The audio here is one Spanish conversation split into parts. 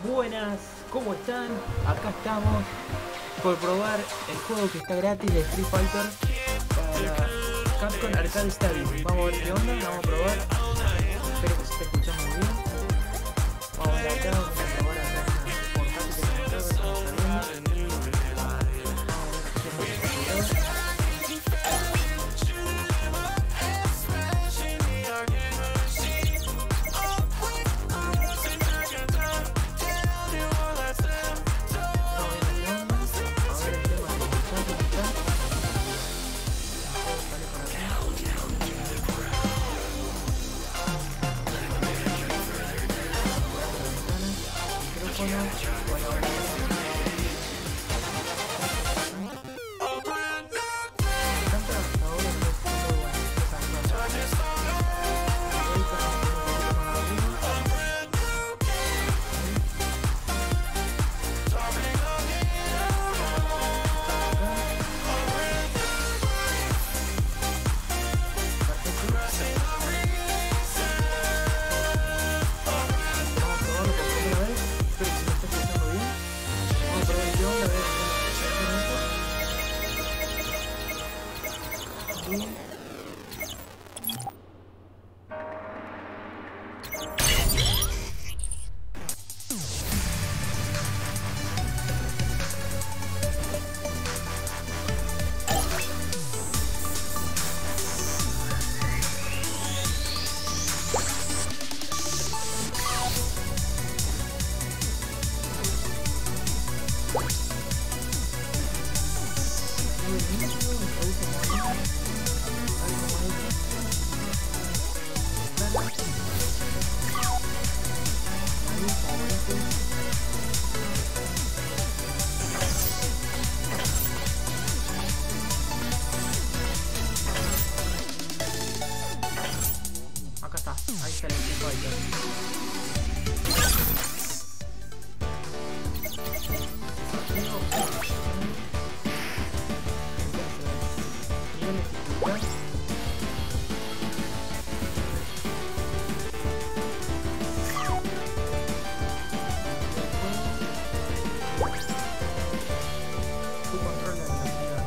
Buenas, ¿cómo están? Acá estamos por probar el juego que está gratis de Street Fighter para Capcom Arcade Stadium. Vamos a ver qué onda, vamos a probar. Espero que se esté escuchando muy bien. Vamos a ver acá, vamos a probar acá una portátil que se está saliendo. Vamos a ver qué acá está, ahí está el Street Fighter. Nivel de dificultad. Tu control de velocidad.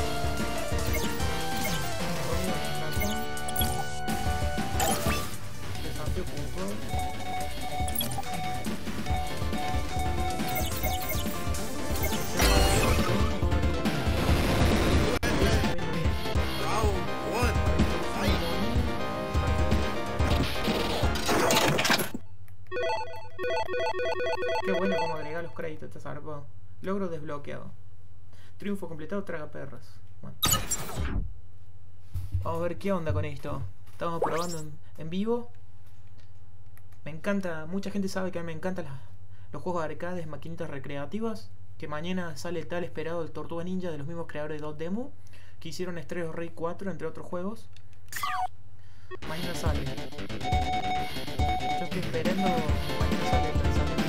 Desafío puntual. Qué bueno como agregar los créditos, está zarpado. Logro desbloqueado. Triunfo completado, traga perras. Bueno. Vamos a ver qué onda con esto. Estamos probando en vivo. Me encanta, mucha gente sabe que a mí me encantan los juegos de arcades, maquinitas recreativas. Que mañana sale el tal esperado el Tortuga Ninja de los mismos creadores de Dotemu, que hicieron Street of Rage 4 entre otros juegos. Mañana sale. Yo estoy esperando. Mañana sale el lanzamiento.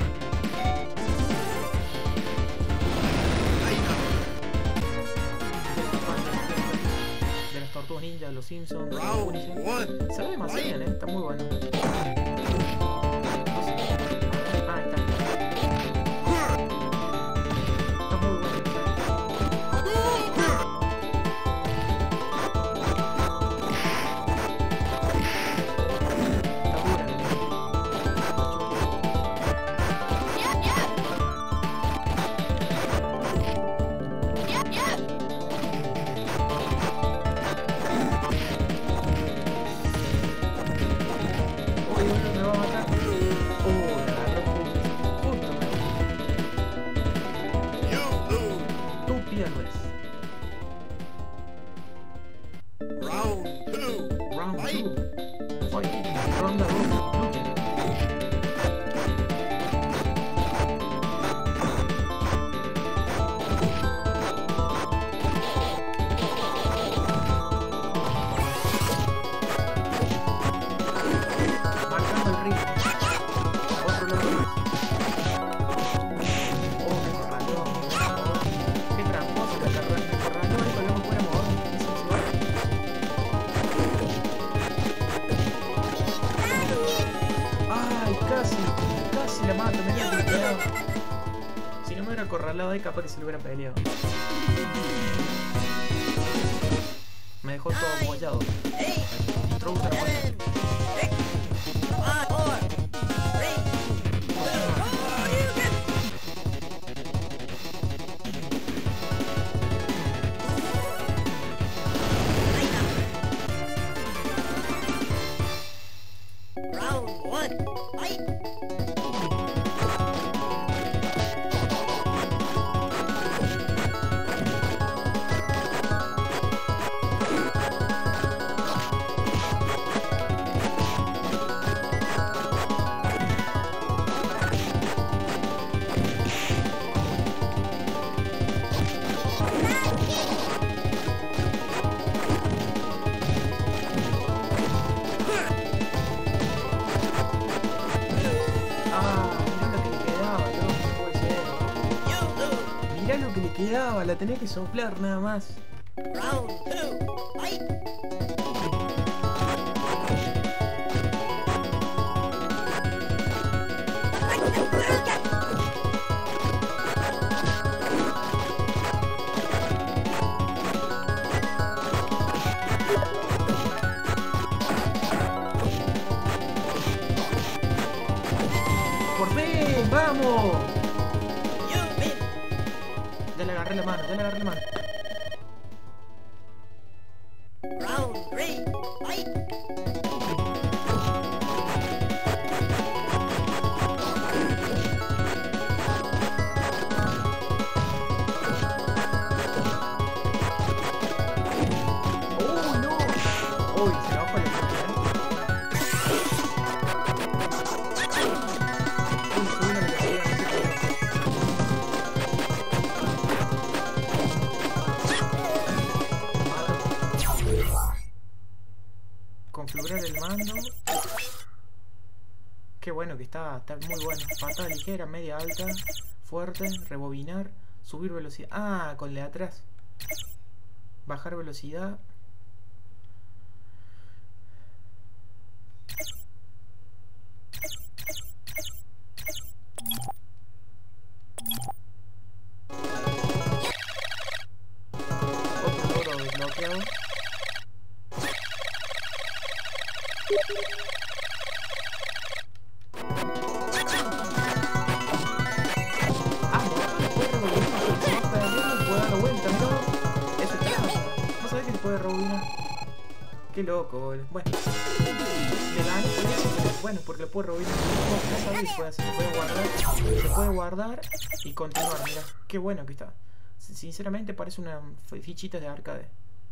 De las Tortugas Ninja, de los Simpsons. Se ve demasiado bien, está muy bueno. Ah, está. Está muy bueno. Me va a matar. Si no me hubiera acorralado ahí, capaz que se lo hubiera peleado. Me dejó todo abollado. Introduce la puerta. Quedaba, la tenés que soplar nada más. Round 2, fight. ¡Por fin! ¡Vamos! Ya le agarré la mano, ya le agarré la mano. Round 3, fight. ¡Oh, no! ¡Uy, se bajó el efecto! Configurar el mando. Qué bueno que está muy bueno. Patada ligera, media alta, fuerte, rebobinar, subir velocidad. Ah, con la de atrás. Bajar velocidad. Otro logro desbloqueado. Qué loco, boludo. Bueno, le gané por eso. Bueno, porque lo puedo rebobinar. No sabía si puede hacer. Se puede guardar y continuar. Mira, qué bueno que está. Sinceramente parece una fichita de arcade.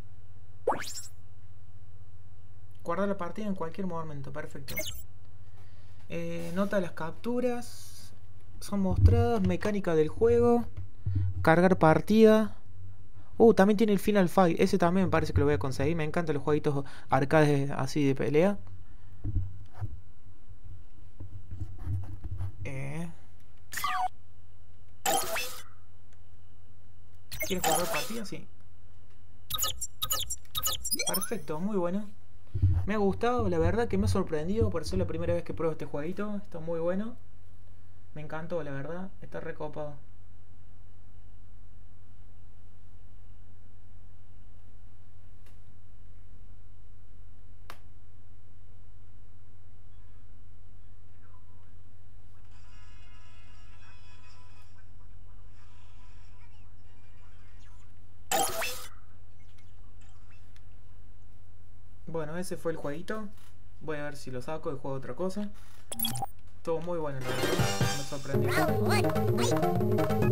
Guardar la partida en cualquier momento, perfecto. Nota de las capturas. Son mostradas. Mecánica del juego. Cargar partida. También tiene el Final Fight. Ese también me parece que lo voy a conseguir. Me encantan los jueguitos arcades así de pelea. ¿Quieres jugar partida? Sí. Perfecto, muy bueno. Me ha gustado, la verdad que me ha sorprendido por ser la primera vez que pruebo este jueguito. Está muy bueno. Me encantó, la verdad. Está recopado. Bueno, ese fue el jueguito. Voy a ver si lo saco y juego otra cosa. Estuvo muy bueno, la verdad. Me sorprendió.